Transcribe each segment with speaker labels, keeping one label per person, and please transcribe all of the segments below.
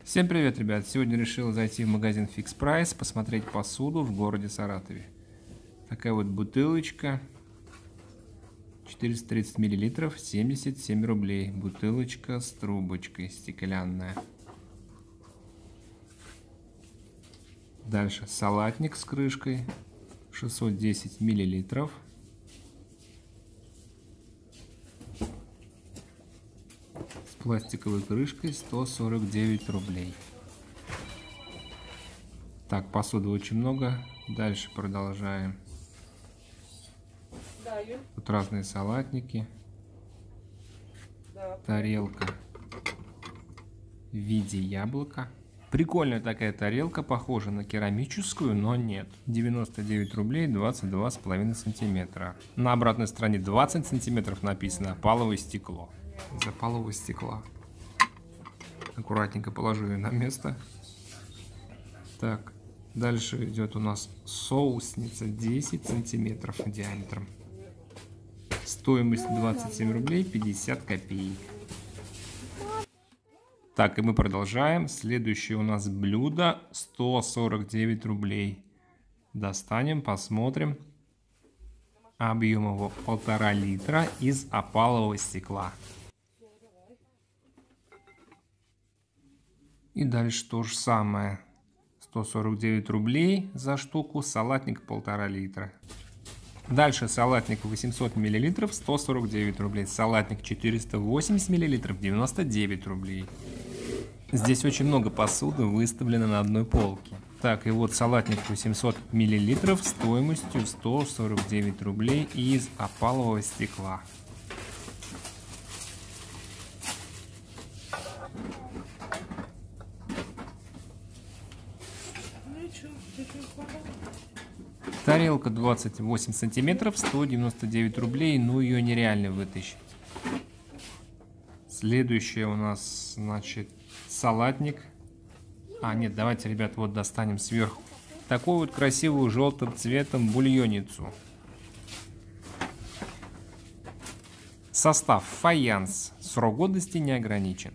Speaker 1: Всем привет, ребят! Сегодня решил зайти в магазин Fix Price, посмотреть посуду в городе Саратове. Такая вот бутылочка, 430 миллилитров, 77 рублей. Бутылочка с трубочкой, стеклянная. Дальше салатник с крышкой, 610 миллилитров. Пластиковой крышкой, 149 рублей. Так, посуды очень много. Дальше продолжаем. Тут разные салатники. Тарелка в виде яблока. Прикольная такая тарелка, похожа на керамическую, но нет. 99 рублей, 22,5 сантиметра. На обратной стороне 20 сантиметров написано «Опаловое стекло». Из опалового стекла. Аккуратненько положу ее на место. Так, дальше идет у нас соусница 10 сантиметров диаметром. Стоимость 27 рублей 50 копеек. Так, и мы продолжаем. Следующее у нас блюдо 149 рублей. Достанем, посмотрим. Объем его 1,5 литра из опалового стекла. И дальше то же самое. 149 рублей за штуку. Салатник 1,5 литра. Дальше салатник 800 миллилитров, 149 рублей. Салатник 480 миллилитров, 99 рублей. Здесь очень много посуды выставлено на одной полке. Так, и вот салатник 800 миллилитров стоимостью 149 рублей из опалового стекла. Тарелка 28 сантиметров, 199 рублей, но ее нереально вытащить. Следующее у нас, значит, салатник. Нет, давайте, ребят, вот достанем сверху. Такую вот красивую желтым цветом бульонницу. Состав: фаянс. Срок годности не ограничен.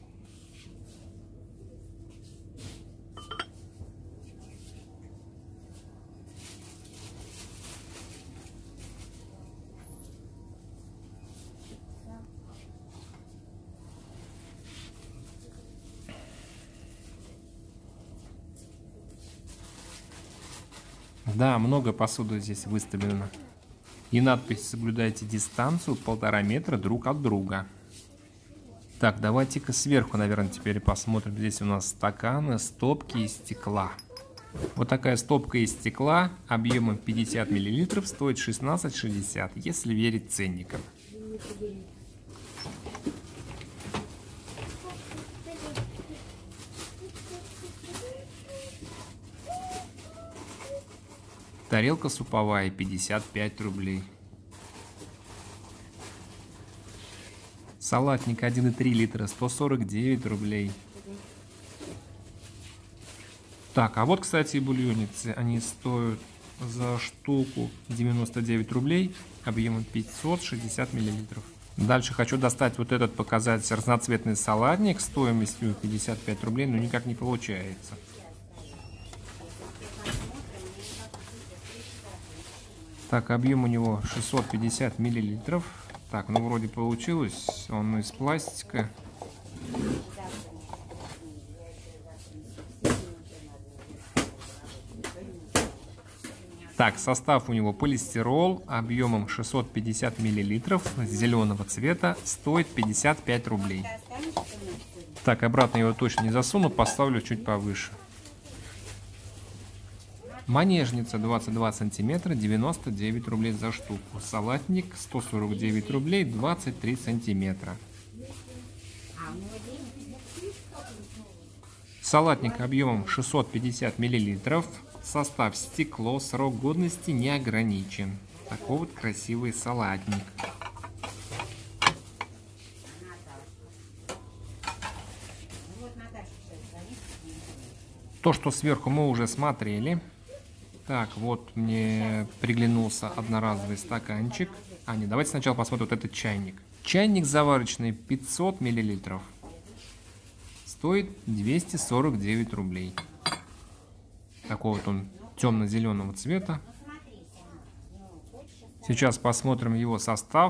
Speaker 1: Да, много посуды здесь выставлено. И надпись: соблюдайте дистанцию 1,5 метра друг от друга. Так, давайте-ка сверху, наверное, теперь посмотрим. Здесь у нас стаканы, стопки из стекла. Вот такая стопка из стекла объемом 50 миллилитров стоит 16,60, если верить ценникам. Тарелка суповая 55 рублей. Салатник 1,3 литра 149 рублей. Так, а вот, кстати, бульонницы. Они стоят за штуку 99 рублей, объемом 560 миллилитров. Дальше хочу достать вот этот, показать разноцветный салатник стоимостью 55 рублей, но никак не получается. Так, объем у него 650 миллилитров. Так, ну вроде получилось. Он из пластика. Так, состав у него полистирол объемом 650 миллилитров, зеленого цвета, стоит 55 рублей. Так, обратно его точно не засуну, поставлю чуть повыше. Манежница 22 сантиметра, 99 рублей за штуку. Салатник 149 рублей, 23 сантиметра. Салатник объемом 650 миллилитров. Состав: стекло, срок годности не ограничен. Такой вот красивый салатник. То, что сверху, мы уже смотрели. Так, вот мне приглянулся одноразовый стаканчик. Нет, давайте сначала посмотрим вот этот чайник. Чайник заварочный 500 миллилитров. стоит 249 рублей. Такой вот он темно-зеленого цвета. Сейчас посмотрим его состав.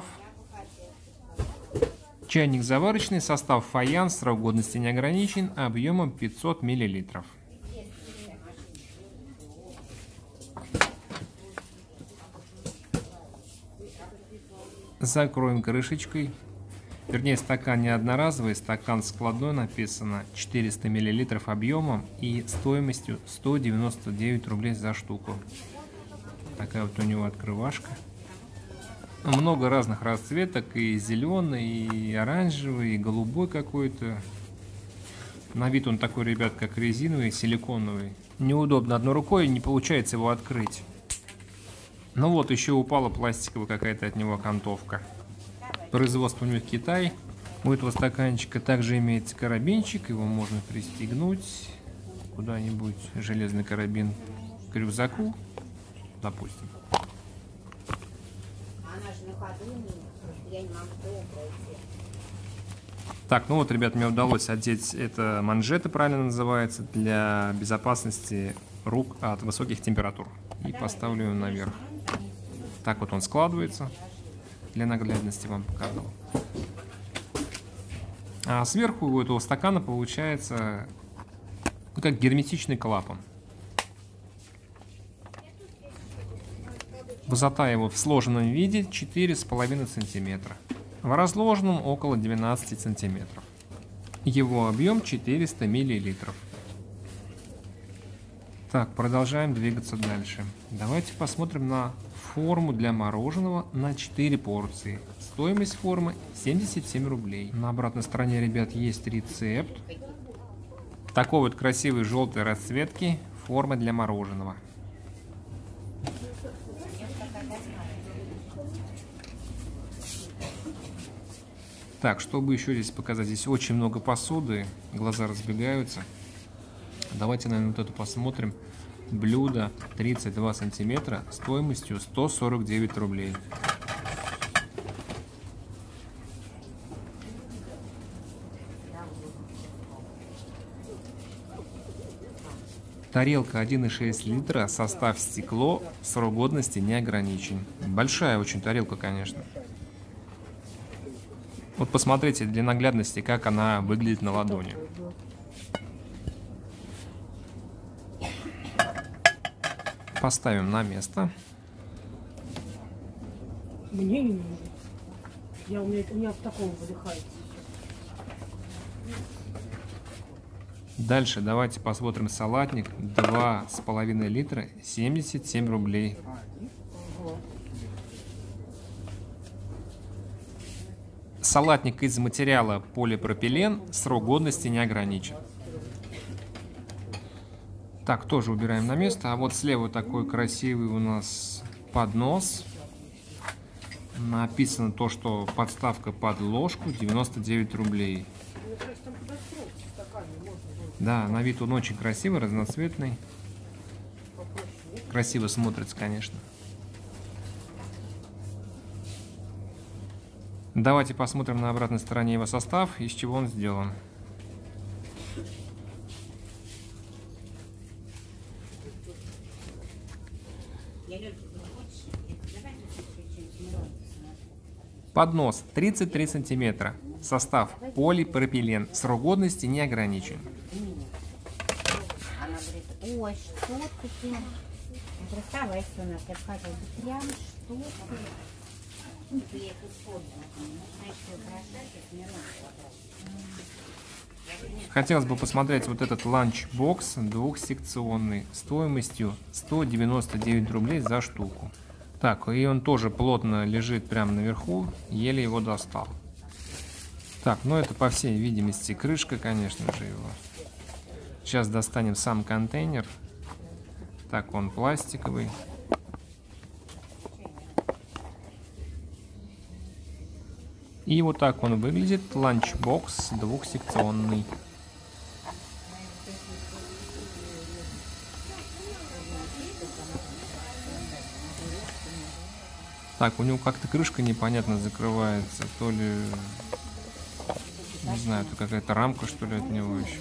Speaker 1: Чайник заварочный, состав фаянс, срок годности не ограничен, объемом 500 мл. Закроем крышечкой. Вернее, стакан не одноразовый, стакан складной, написано 400 мл объемом и стоимостью 199 рублей за штуку. Такая вот у него открывашка. Много разных расцветок, и зеленый, и оранжевый, и голубой какой-то. На вид он такой, ребят, как резиновый, силиконовый. Неудобно одной рукой, не получается его открыть. Ну вот, еще упала пластиковая какая-то от него окантовка. Производство у них Китай. У этого стаканчика также имеется карабинчик, его можно пристегнуть куда-нибудь, железный карабин к рюкзаку, допустим. Так, ну вот, ребят, мне удалось одеть, это манжеты, правильно называется, для безопасности рук от высоких температур. И поставлю его наверх. Так вот он складывается. Для наглядности вам показал. А сверху у этого стакана получается как герметичный клапан. Высота его в сложенном виде 4,5 см. В разложенном около 12 см. Его объем 400 мл. Так, продолжаем двигаться дальше. Давайте посмотрим на форму для мороженого на 4 порции. Стоимость формы 77 рублей. На обратной стороне, ребят, есть рецепт. Такой вот красивой желтой расцветки формы для мороженого. Так, чтобы еще здесь показать, здесь очень много посуды, глаза разбегаются. Давайте, наверное, вот это посмотрим. Блюдо 32 сантиметра стоимостью 149 рублей. Тарелка 1,6 литра, состав стекло, срок годности не ограничен. Большая очень тарелка, конечно. Вот посмотрите для наглядности, как она выглядит на ладони. Поставим на место.
Speaker 2: Мне не нужно. У меня в таком выдыхается.
Speaker 1: Дальше давайте посмотрим салатник. 2,5 литра, 77 рублей. Салатник из материала полипропилен, срок годности не ограничен. Так, тоже убираем на место. А вот слева такой красивый у нас поднос. Написано то, что подставка под ложку 99 рублей. Да, на вид он очень красивый, разноцветный. Красиво смотрится, конечно. Давайте посмотрим на обратной стороне его состав, из чего он сделан. Поднос 33 сантиметра. Состав полипропилен. Срок годности не ограничен.
Speaker 3: Она говорит, ой, что ты? Я говорю, оставайся у нас. Я сказала, да прям что ты? Ну, ты их использовала. Знаешь, что украшать, их не надо.
Speaker 1: Хотелось бы посмотреть вот этот ланчбокс двухсекционный стоимостью 199 рублей за штуку. Так, и он тоже плотно лежит прямо наверху, еле его достал. Так, ну это по всей видимости крышка, конечно же, его. Сейчас достанем сам контейнер. Так, он пластиковый. И вот так он выглядит, ланчбокс двухсекционный. Так, у него как-то крышка непонятно закрывается, то ли Не знаю, это какая-то рамка, что ли, от него еще.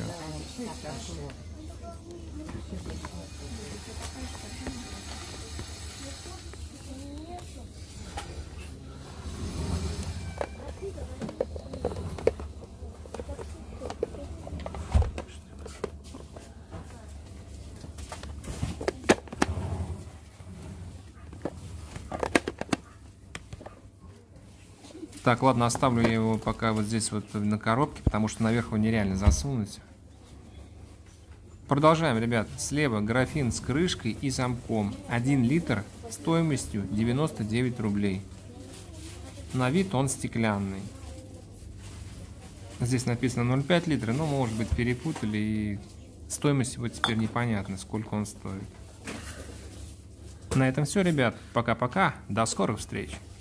Speaker 1: Так, ладно, оставлю я его пока вот здесь вот на коробке, потому что наверх его нереально засунуть. Продолжаем, ребят. Слева графин с крышкой и замком. 1 литр стоимостью 99 рублей. На вид он стеклянный. Здесь написано 0,5 литра, но, может быть, перепутали, и стоимость его теперь непонятно, сколько он стоит. На этом все, ребят. Пока-пока. До скорых встреч.